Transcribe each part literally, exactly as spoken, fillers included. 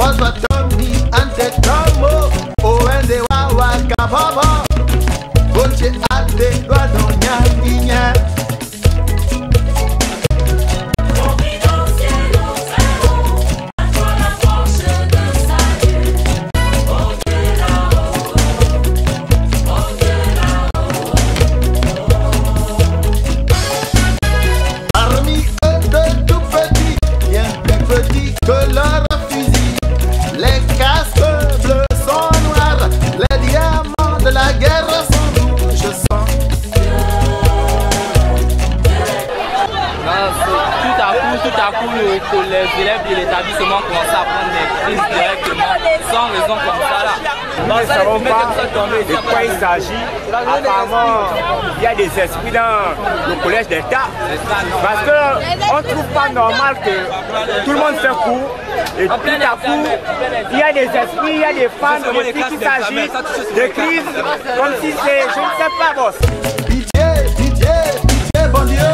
Tommy ante tomo oende wawa kababa Goche ate doa doña niña. Parmi eux de tout petits, bien plus petits que leur fusil. Les casques bleus sont noirs, les diamants de la guerre sont rouges sang. Tout à coup, tout à coup, le, les élèves de l'établissement commencent à prendre des crises directement, sans raison comme ça là. Nous ne savons pas de quoi il s'agit. Apparemment, il y a des esprits dans le collège d'État. Parce qu'on ne trouve pas normal que tout le monde fait cours. Et tout à coup, il y a des esprits, il y a des femmes, des filles qui s'agissent de crises, comme si c'est, je ne sais pas, boss. Pitié, pitié, pitié, bon Dieu.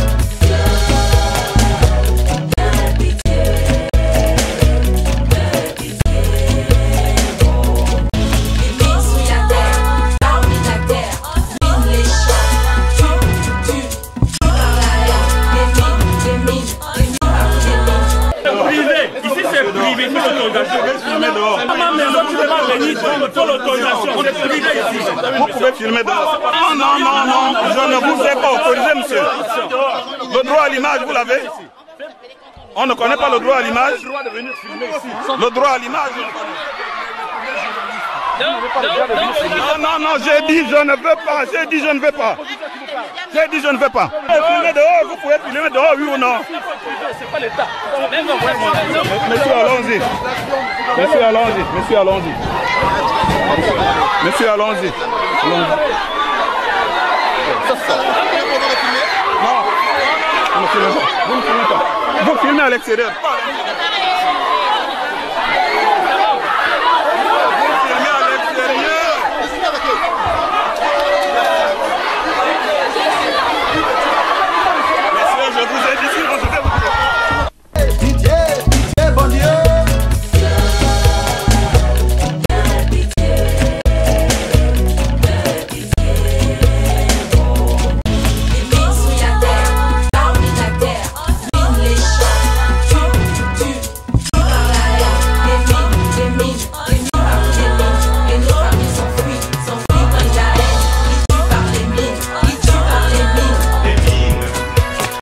Privé, il faut l'autorisation. À ma maison, tu ne peux pas venir, il faut l'autorisation. On est privé ici. Vous pouvez filmer dehors. Non, non, non, non, je ne vous ai pas autorisé, monsieur. Le droit à l'image, vous l'avez? On ne connaît pas le droit à l'image. Le droit à l'image. Non, non, non, j'ai dit je ne veux pas. J'ai dit je ne veux pas. J'ai dit je ne veux pas. Vous pouvez filmer dehors, vous pouvez filmer dehors, oui ou non? C'est pas l'État. Monsieur, allons-y. Monsieur, allons-y. Monsieur, allons-y. Monsieur, allons-y. Non. Vous ne filmez pas. Vous ne filmez pas. Vous filmez à l'extérieur.